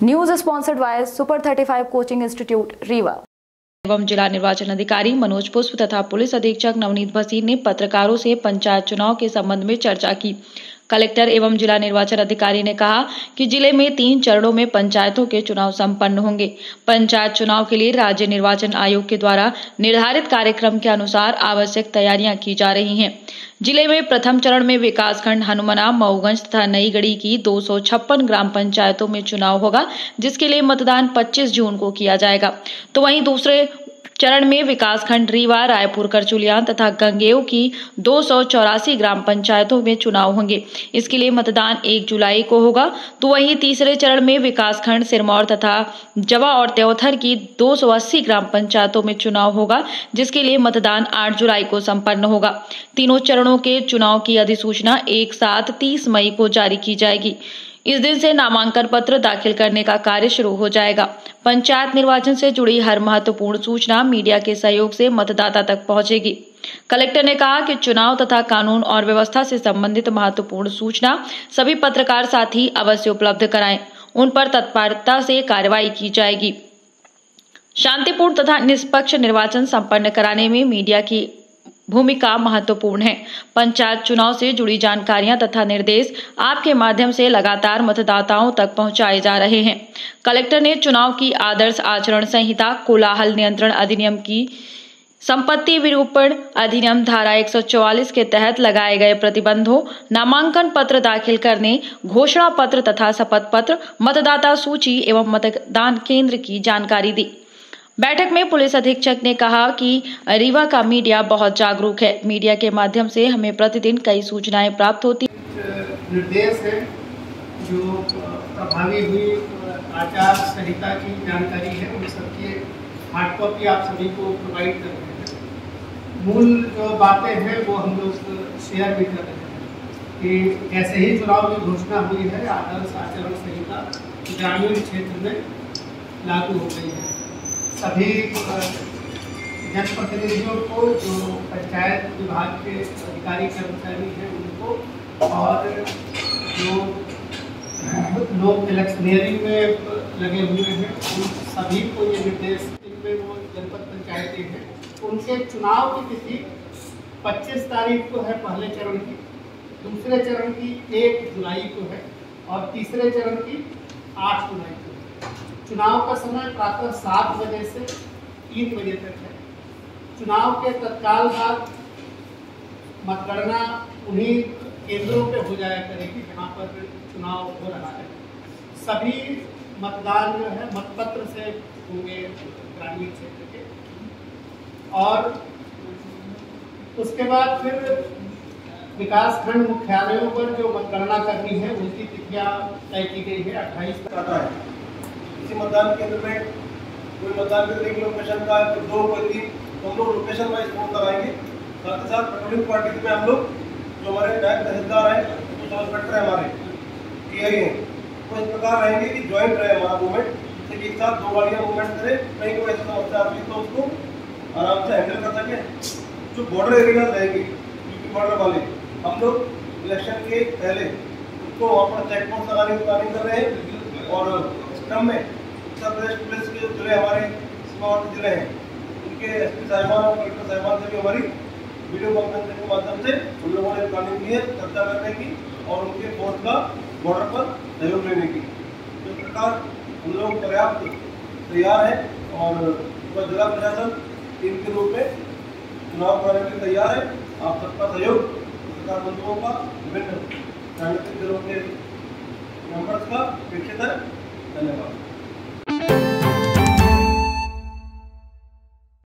News sponsored by super 35 coaching institute Rewa एवं जिला निर्वाचन अधिकारी मनोज पुष्प तथा पुलिस अधीक्षक नवनीत भसीन ने पत्रकारों से पंचायत चुनाव के संबंध में चर्चा की। कलेक्टर एवं जिला निर्वाचन अधिकारी ने कहा कि जिले में 3 चरणों में पंचायतों के चुनाव संपन्न होंगे। पंचायत चुनाव के लिए राज्य निर्वाचन आयोग के द्वारा निर्धारित कार्यक्रम के अनुसार आवश्यक तैयारियां की जा रही हैं। जिले में प्रथम चरण में विकासखंड हनुमना, मऊगंज तथा नईगढ़ी की 256 ग्राम पंचायतों में चुनाव होगा, जिसके लिए मतदान 25 जून को किया जाएगा। तो वहीं दूसरे चरण में विकासखंड रीवा, रायपुर, करचुलियान तथा गंगेव की 284 ग्राम पंचायतों में चुनाव होंगे। इसके लिए मतदान 1 जुलाई को होगा। तो वहीं तीसरे चरण में विकासखंड सिरमौर तथा जवा और त्योथर की 280 ग्राम पंचायतों में चुनाव होगा, जिसके लिए मतदान 8 जुलाई को संपन्न होगा। तीनों चरणों के चुनाव की अधिसूचना एक साथ 30 मई को जारी की जाएगी। इस दिन से नामांकन पत्र दाखिल करने का कार्य शुरू हो जाएगा। पंचायत निर्वाचन से जुड़ी हर महत्वपूर्ण सूचना मीडिया के सहयोग से मतदाता तक पहुंचेगी। कलेक्टर ने कहा कि चुनाव तथा कानून और व्यवस्था से संबंधित महत्वपूर्ण सूचना सभी पत्रकार साथी अवश्य उपलब्ध कराएं। उन पर तत्परता से कार्रवाई की जाएगी। शांतिपूर्ण तथा निष्पक्ष निर्वाचन संपन्न कराने में मीडिया की भूमिका महत्वपूर्ण है। पंचायत चुनाव से जुड़ी जानकारियां तथा निर्देश आपके माध्यम से लगातार मतदाताओं तक पहुंचाए जा रहे हैं। कलेक्टर ने चुनाव की आदर्श आचरण संहिता, कोलाहल नियंत्रण अधिनियम की संपत्ति विरूपण अधिनियम धारा 144 के तहत लगाए गए प्रतिबंधों, नामांकन पत्र दाखिल करने, घोषणा पत्र तथा शपथ पत्र, मतदाता सूची एवं मतदान केंद्र की जानकारी दी। बैठक में पुलिस अधीक्षक ने कहा कि रीवा का मीडिया बहुत जागरूक है। मीडिया के माध्यम से हमें प्रतिदिन कई सूचनाएं प्राप्त होती। निर्देश है जो प्रभावी हुई आचार संहिता की जानकारी है, उन सबकी हार्ड कॉपी आप सभी को प्रोवाइड कर रहे हैं। मूल जो बातें हैं वो हम लोग शेयर भी कर रहे हैं कि जैसे ही चुनाव की घोषणा हुई है, आदर्श आचरण संहिता ग्रामीण क्षेत्र में लागू हो गई है। सभी जनप्रतिनिधियों को, जो पंचायत विभाग के अधिकारी कर्मचारी हैं उनको, और जो लोग इलेक्शनियरिंग में लगे हुए हैं उन सभी को ये निर्देश, इनमें वो जनपद पंचायतें हैं, उनके चुनाव की तिथि 25 तारीख को है पहले चरण की, दूसरे चरण की 1 जुलाई को है और तीसरे चरण की 8 जुलाई को। चुनाव का समय प्रातः 7 बजे से 3 बजे तक है। चुनाव के तत्काल बाद मतगणना उन्हीं केंद्रों पे हो जाया करेगी जहां पर चुनाव हो रहा है। सभी मतदान जो है मतपत्र से होंगे ग्रामीण क्षेत्र के, और उसके बाद फिर विकासखंड मुख्यालयों पर जो मतगणना करनी है उनकी तिथियां तय की गई है। 28 तक आता है। किसी मतदान केंद्र में कोई मतदान केंद्र एक लोकेशन का है, 2 कोई 3, तो हम लोग लोकेशन वाइज फोन कराएंगे। साथ ही साथ पेट्रोलिंग पार्टी में हम लोग जो हमारे नायब तहसीलदार हैं, जो सब इंस्पेक्टर है हमारे टीआई हैं, वो इस प्रकार रहेंगे कि ज्वाइंट रहे हमारा मूवमेंट, जैसे एक साथ 2 गाड़ियाँ मूवमेंट करें, कहीं कोई ऐसा समस्या आती है तो उसको आराम से हैंडल कर सकें। जो बॉर्डर एरिया रहेंगे, यूपी बॉर्डर वाले, हम लोग इलेक्शन के पहले उनको वहाँ पर चेक पोस्ट लगाने की प्लानिंग कर रहे हैं। और इस क्रम में उत्तर प्रदेश पुलिस के जिले, हमारे सीमावर्ती जिले हैं, उनके एसपी साहिबान और कलेक्टर साहिबान से भी हमारी वीडियो कॉन्फ्रेंसिंग के माध्यम से उन लोगों ने प्लानिंग की है चर्चा करने की और उनके फोर्स का बॉर्डर पर सहयोग लेने की। इस प्रकार हम लोग पर्याप्त तैयार हैं और जिला प्रशासन टीम के रूप में चुनाव कराने के लिए तैयार है। आप सबका सहयोग सरकार बंधुओं का, विभिन्न राजनीतिक दलों के मेंबर्स का अपेक्षित है। धन्यवाद।